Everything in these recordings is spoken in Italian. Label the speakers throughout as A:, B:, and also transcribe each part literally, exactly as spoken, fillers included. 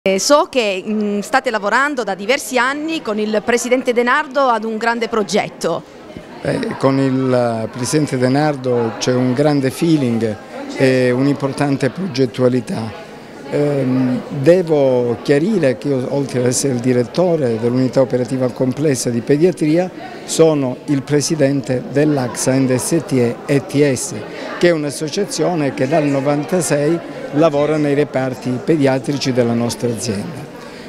A: So che mh, state lavorando da diversi anni con il Presidente De Nardo ad un grande progetto.
B: Eh, con il Presidente De Nardo c'è un grande feeling e un'importante progettualità. Eh, devo chiarire che io, oltre ad essere il direttore dell'unità operativa complessa di pediatria, sono il Presidente dell'A X A N D S T E T S, che è un'associazione che dal novantasei lavora nei reparti pediatrici della nostra azienda.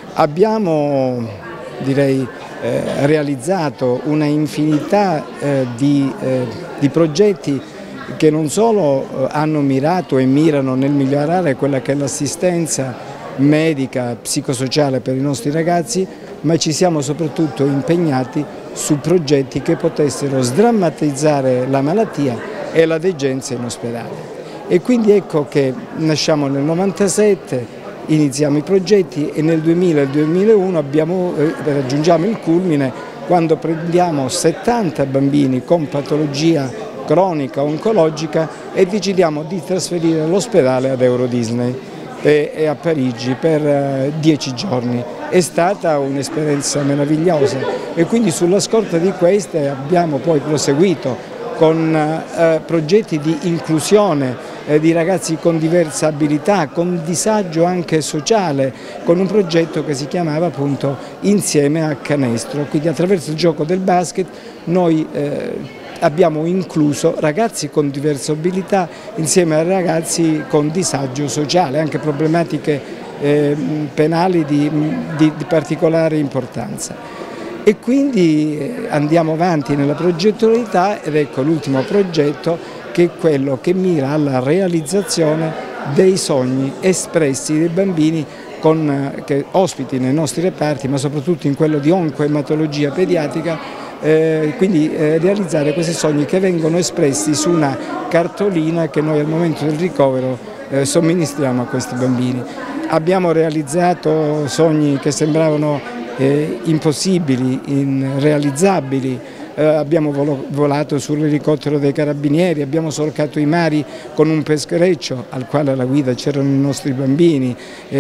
B: Abbiamo, direi, eh, realizzato una infinità eh, di, eh, di progetti che non solo eh, hanno mirato e mirano nel migliorare quella che è l'assistenza medica, psicosociale per i nostri ragazzi, ma ci siamo soprattutto impegnati su progetti che potessero sdrammatizzare la malattia e la degenza in ospedale. E quindi ecco che nasciamo nel novantasette, iniziamo i progetti e nel duemila e duemilauno abbiamo, eh, raggiungiamo il culmine quando prendiamo settanta bambini con patologia cronica oncologica e decidiamo di trasferire l'ospedale ad Euro Disney e, e a Parigi per eh, dieci giorni. È stata un'esperienza meravigliosa e quindi sulla scorta di queste abbiamo poi proseguito con eh, progetti di inclusione eh, di ragazzi con diverse abilità, con disagio anche sociale, con un progetto che si chiamava appunto Insieme a Canestro. Quindi attraverso il gioco del basket noi eh, abbiamo incluso ragazzi con diverse abilità insieme a ragazzi con disagio sociale, anche problematiche eh, penali di, di, di particolare importanza. E quindi andiamo avanti nella progettualità ed ecco l'ultimo progetto che è quello che mira alla realizzazione dei sogni espressi dei bambini con, che ospiti nei nostri reparti, ma soprattutto in quello di oncoematologia pediatrica, eh, quindi eh, realizzare questi sogni che vengono espressi su una cartolina che noi al momento del ricovero eh, somministriamo a questi bambini. Abbiamo realizzato sogni che sembravano Eh, impossibili, irrealizzabili, eh, abbiamo volo, volato sull'elicottero dei carabinieri, abbiamo solcato i mari con un peschereccio al quale alla guida c'erano i nostri bambini,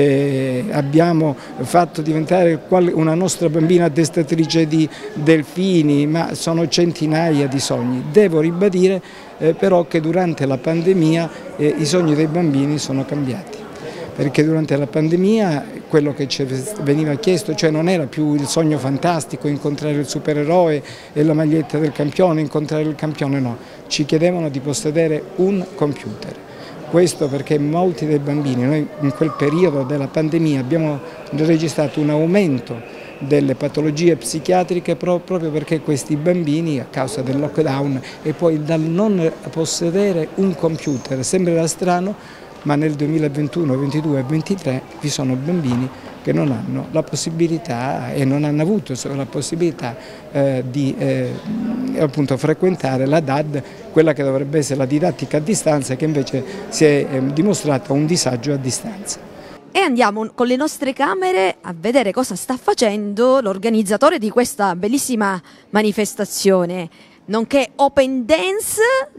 B: eh, abbiamo fatto diventare una nostra bambina addestatrice di delfini, ma sono centinaia di sogni. Devo ribadire eh, però che durante la pandemia eh, i sogni dei bambini sono cambiati, perché durante la pandemia quello che ci veniva chiesto, cioè non era più il sogno fantastico, incontrare il supereroe e la maglietta del campione, incontrare il campione, no, ci chiedevano di possedere un computer. Questo perché molti dei bambini, noi in quel periodo della pandemia abbiamo registrato un aumento delle patologie psichiatriche proprio perché questi bambini a causa del lockdown e poi dal non possedere un computer, sembrerà strano, ma nel duemilaventuno, ventidue e ventitré vi sono bambini che non hanno la possibilità e non hanno avuto la possibilità eh, di eh, appunto frequentare la D A D, quella che dovrebbe essere la didattica a distanza, che invece si è eh, dimostrata un disagio a distanza.
A: E andiamo con le nostre camere a vedere cosa sta facendo l'organizzatore di questa bellissima manifestazione, nonché Open Dance,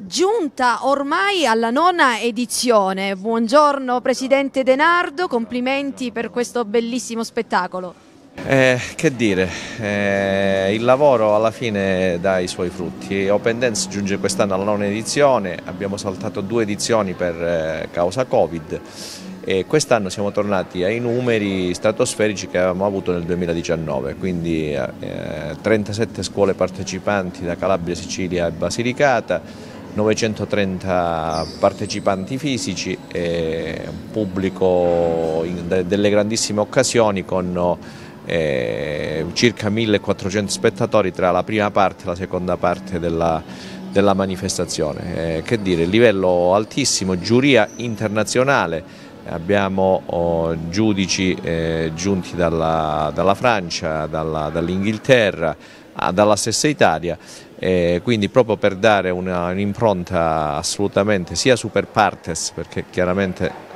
A: giunta ormai alla nona edizione. Buongiorno Presidente De Nardo, complimenti per questo bellissimo spettacolo.
C: Eh, che dire, eh, il lavoro alla fine dà i suoi frutti. Open Dance giunge quest'anno alla nona edizione, abbiamo saltato due edizioni per eh, causa Covid e quest'anno siamo tornati ai numeri stratosferici che avevamo avuto nel duemiladiciannove, quindi eh, trentasette scuole partecipanti da Calabria, Sicilia e Basilicata, novecentotrenta partecipanti fisici e un pubblico in de delle grandissime occasioni con eh, circa millequattrocento spettatori tra la prima parte e la seconda parte della, della manifestazione. Eh, che dire, livello altissimo, giuria internazionale. Abbiamo oh, giudici eh, giunti dalla, dalla Francia, dall'Inghilterra, dall dalla stessa Italia, eh, quindi proprio per dare un'impronta assolutamente sia super partes, perché chiaramente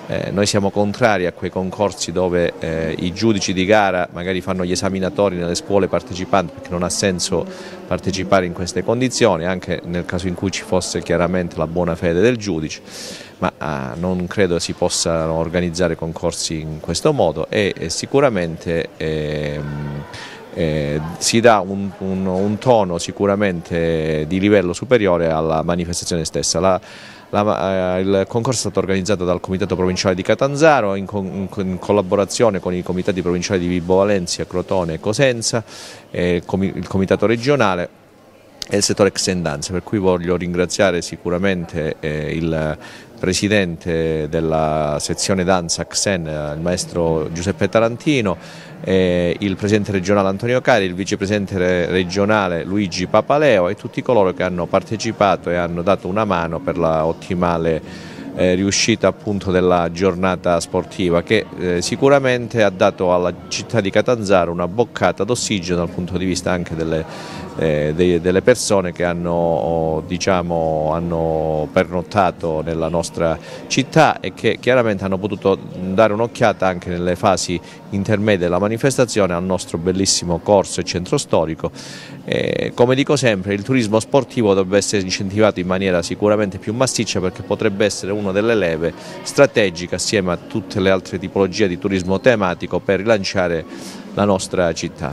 C: Eh, noi siamo contrari a quei concorsi dove eh, i giudici di gara magari fanno gli esaminatori nelle scuole partecipanti, perché non ha senso partecipare in queste condizioni, anche nel caso in cui ci fosse chiaramente la buona fede del giudice, ma eh, non credo si possano organizzare concorsi in questo modo e, e sicuramente eh, eh, si dà un, un, un tono sicuramente di livello superiore alla manifestazione stessa. La, La, eh, il concorso è stato organizzato dal Comitato Provinciale di Catanzaro in, co in, in collaborazione con i comitati provinciali di Vibo Valentia, Crotone e Cosenza, eh, il, com il Comitato regionale e il settore Exendanza, per cui voglio ringraziare sicuramente eh, il presidente della sezione danza Xen, il maestro Giuseppe Tarantino, eh, il presidente regionale Antonio Cari, il vicepresidente regionale Luigi Papaleo e tutti coloro che hanno partecipato e hanno dato una mano per la ottimale eh, riuscita appunto della giornata sportiva, che eh, sicuramente ha dato alla città di Catanzaro una boccata d'ossigeno dal punto di vista anche delle, eh, de delle persone che hanno, diciamo, hanno pernottato nella nostra città e che chiaramente hanno potuto dare un'occhiata anche nelle fasi intermedie della manifestazione al nostro bellissimo corso e centro storico. Eh, come dico sempre, il turismo sportivo dovrebbe essere incentivato in maniera sicuramente più massiccia, perché potrebbe essere una delle leve strategiche assieme a tutte le altre tipologie di turismo tematico per rilanciare la nostra città.